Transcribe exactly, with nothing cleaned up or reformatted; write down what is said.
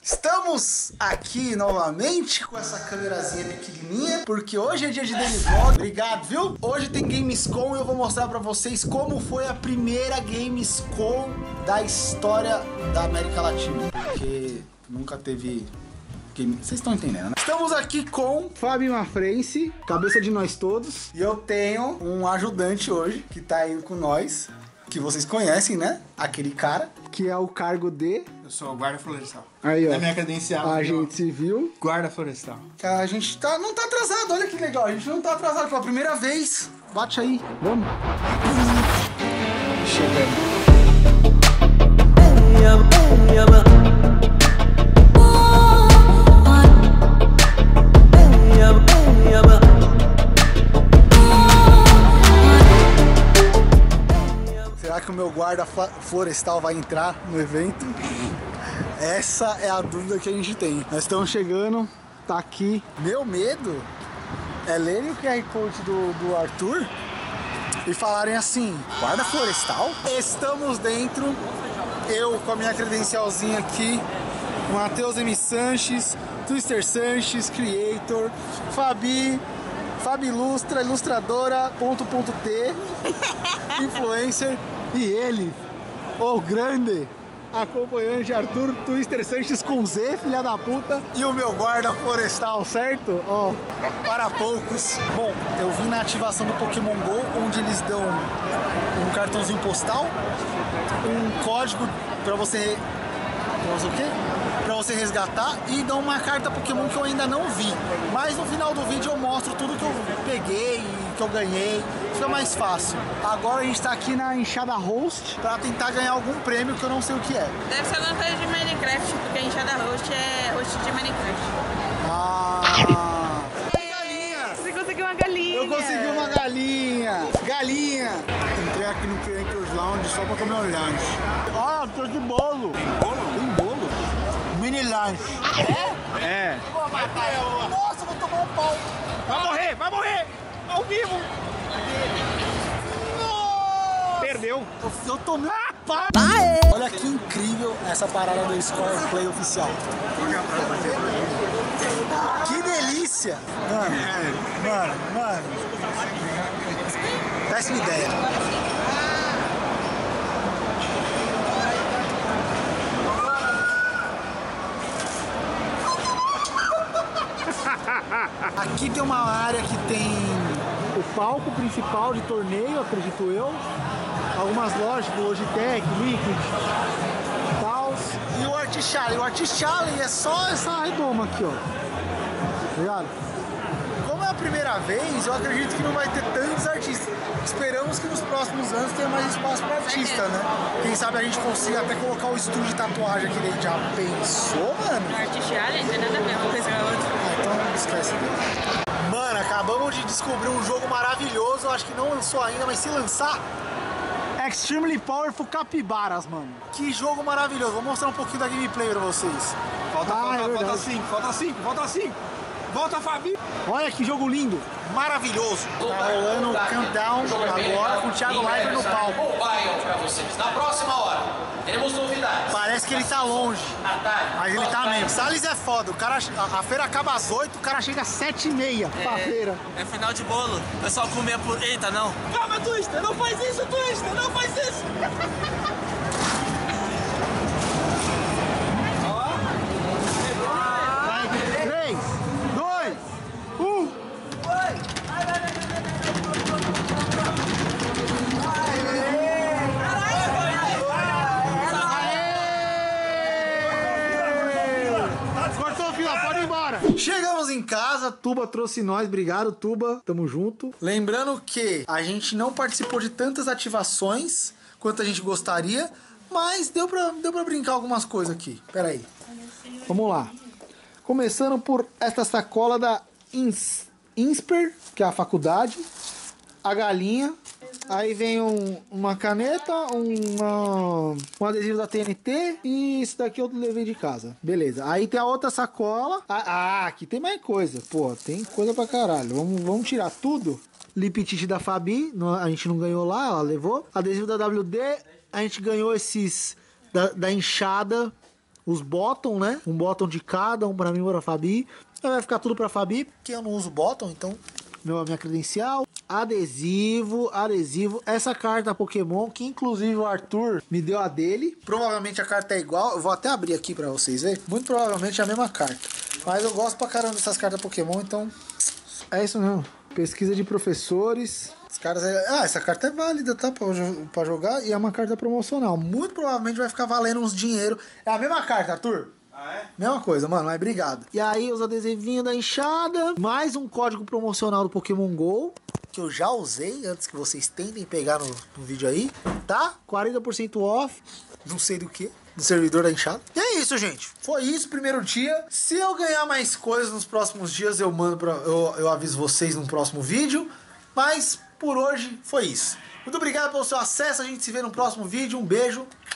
Estamos aqui novamente com essa câmerazinha pequenininha, porque hoje é dia de Daily Vlog. Obrigado, viu? Hoje tem Gamescom e eu vou mostrar pra vocês como foi a primeira Gamescom da história da América Latina. Porque nunca teve... Game... Vocês estão entendendo, né? Estamos aqui com Fábio Mafrense, cabeça de nós todos. E eu tenho um ajudante hoje, que tá indo com nós, que vocês conhecem, né? Aquele cara, que é o cargo de... Eu sou o guarda florestal. Aí, ó. É minha credencial. Agente civil. Guarda florestal. A gente tá, não tá atrasado, olha que legal. A gente não tá atrasado pela primeira vez. Bate aí. Vamos. Chegando. Será que o meu guarda florestal vai entrar no evento? Essa é a dúvida que a gente tem. Nós estamos chegando, tá aqui. Meu medo é lerem o Q R Code do, do Arthur e falarem assim: guarda florestal? Estamos dentro, eu com a minha credencialzinha aqui, Matheus M. Sanches, Twister Sanches, Creator, Fabi, Fabi Ilustra, ilustradora, ponto, ponto, T, influencer, e ele, o grande acompanhante Arthur Twister Sanches com Z, filha da puta, e o meu guarda florestal, certo? Ó, para poucos. Bom, eu vim na ativação do Pokémon GO, onde eles dão um cartãozinho postal, um código pra você... Pra você o quê? Pra você resgatar, e dão uma carta Pokémon que eu ainda não vi. Mas no final do vídeo eu mostro tudo que eu peguei, que eu ganhei. Fica mais fácil. Agora a gente tá aqui na enxada host pra tentar ganhar algum prêmio que eu não sei o que é. Deve ser alguma coisa de Minecraft, porque a enxada host é host de Minecraft. Ah! Galinha! Você conseguiu uma galinha! Eu consegui uma galinha! Galinha! Entrei aqui no Creators Lounge só pra comer um lanche. Ah, tô de bolo! Bolo? Tem bolo? Mini lanche. É? É. Nossa, vou tomar um pau! Vai morrer, vai morrer! Ao vivo! Nossa! Perdeu! Eu, eu tomei um pau! Olha que incrível essa parada do Score Play oficial. Que delícia! Mano, mano, mano. Péssima ideia. Aqui tem uma área que tem o palco principal de torneio, acredito eu. Algumas lojas, tipo Logitech, Liquid, tal. E o Artist Alley. O Artist Alley é só essa redoma aqui, ó. Tá ligado? Como é a primeira vez, eu acredito que não vai ter tantos artistas. Esperamos que nos próximos anos tenha mais espaço para artista, né? Quem sabe a gente consiga até colocar o estúdio de tatuagem aqui dentro. Já pensou, mano? No Artist Alley não tem nada a ver uma coisa com a outra. Ah, então esquece dele. Mano, acabamos de descobrir um jogo maravilhoso. Eu acho que não lançou ainda, mas se lançar... Extremely Powerful Capibaras, mano. Que jogo maravilhoso. Vou mostrar um pouquinho da gameplay pra vocês. Falta, Ah, falta, é falta cinco, falta cinco, falta cinco! Volta, Fabi! Olha que jogo lindo, maravilhoso. Tá rolando o countdown agora com o Thiago Leifert no palco. Mobile pra vocês. Na próxima hora, teremos novidades. Parece que ele tá longe, mas ele tá mesmo. Salles é foda, o cara, a, a feira acaba às oito, o cara chega às sete e meia pra feira. É final de bolo, o pessoal comia por... Eita, não! Calma, Twister, não faz isso, Twister, não faz isso! três, dois, um. Cortou, fila, pode ir embora. Chegamos em casa, Tuba trouxe nós, obrigado, Tuba, tamo junto. Lembrando que a gente não participou de tantas ativações quanto a gente gostaria, mas deu pra, deu pra brincar algumas coisas aqui. Pera aí. Vamos lá. Começando por esta sacola da Ins, Insper, que é a faculdade, a galinha, aí vem um, uma caneta, uma, um adesivo da T N T e isso daqui eu levei de casa. Beleza. Aí tem a outra sacola. Ah, ah, aqui tem mais coisa. Pô, tem coisa pra caralho. Vamos, vamos tirar tudo. Lipitite da Fabi, a gente não ganhou lá, ela levou. Adesivo da W D, a gente ganhou esses da, da enxada os bottom, né? Um bottom de cada, um pra mim e um pra Fabi. Vai ficar tudo pra Fabi, porque eu não uso bottom, então... Meu, minha credencial, adesivo, adesivo, essa carta Pokémon, que inclusive o Arthur me deu a dele. Provavelmente a carta é igual, eu vou até abrir aqui pra vocês verem. Muito provavelmente é a mesma carta. Mas eu gosto pra caramba dessas cartas Pokémon, então é isso mesmo. Pesquisa de professores. Os caras é... Ah, essa carta é válida, tá? Pra, pra jogar, e é uma carta promocional. Muito provavelmente vai ficar valendo uns dinheiro. É a mesma carta, Arthur. Ah, é? Mesma coisa, mano, mas obrigado. E aí os adesivinhos da enxada. Mais um código promocional do Pokémon GO, que eu já usei antes que vocês tentem pegar no, no vídeo aí, tá? quarenta por cento off, não sei do que, do servidor da enxada. E é isso, gente. Foi isso, primeiro dia. Se eu ganhar mais coisas nos próximos dias, eu mando pra, eu, eu aviso vocês no próximo vídeo. Mas por hoje foi isso. Muito obrigado pelo seu acesso. A gente se vê no próximo vídeo. Um beijo.